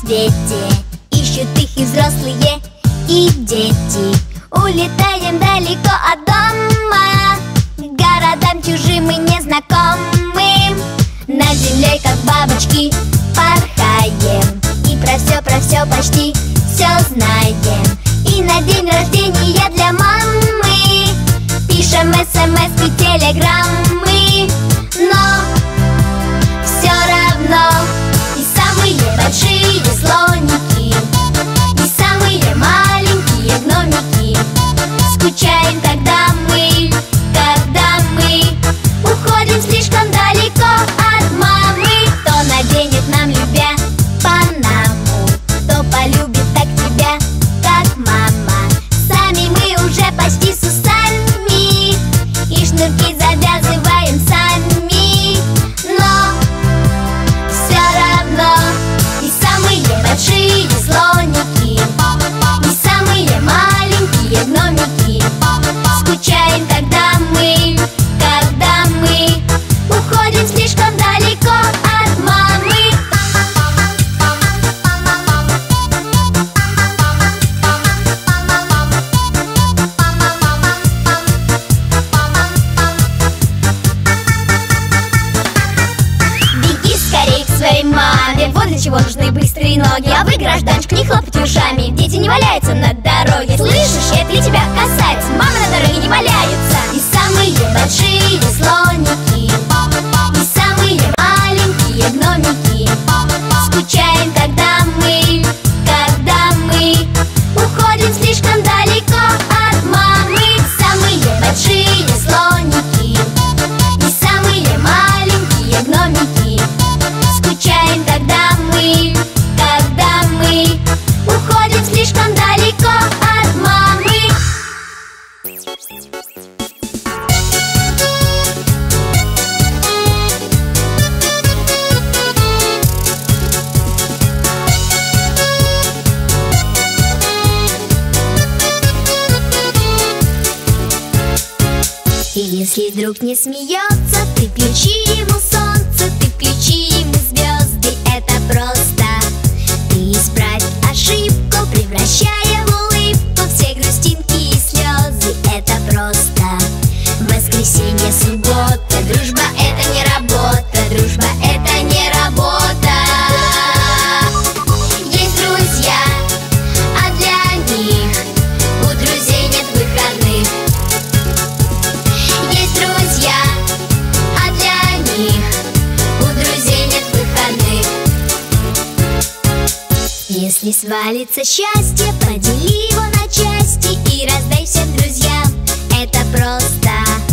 свете. Ищут их и взрослые, и дети. Улетаем далеко от дома, к городам чужим и незнакомым. Над землей, как бабочки, порхаем. И про все почти все знаем. И на день рождения для мамы пишем смс-ки, телеграммы. Но все равно и самые большие слоники, и самые маленькие гномики скучаем, когда мы уходим слишком далеко от мамы. Кто наденет нам, любя, панаму, кто полюбит так тебя, как мама. Сами мы уже почти с усами, и шнурки завязываем сами. Но все равно и самые большие слоники, и самые маленькие гномики скучаем, когда мы уходим слишком далеко от мамы. Беги скорей к своей маме, вот для чего нужны быстрые ноги. А вы, гражданчик, не хлопайте ушами, дети не валяются на дороге. Слышишь, это и тебя касается, мамы на дороге не валяются. И самые большие слоники, и самые маленькие гномики скучаем, когда мы уходим слишком далеко от мамы. Самые большие слоники, и самые маленькие гномики скучаем, когда мы уходим слишком далеко от мамы. И если друг не смеется, ты включи ему солнце, ты включи ему звезды. Это просто ты исправь ошибку, превращая в улыбку все грустинки и слезы. Это просто воскресенье, суббота. Дружба — это не работа, дружба — это не работа. Есть друзья, а для них у друзей нет выходных. Есть друзья, а для них у друзей нет выходных. Если свалится счастье, подели его на части и раздай всем друзьям. Это просто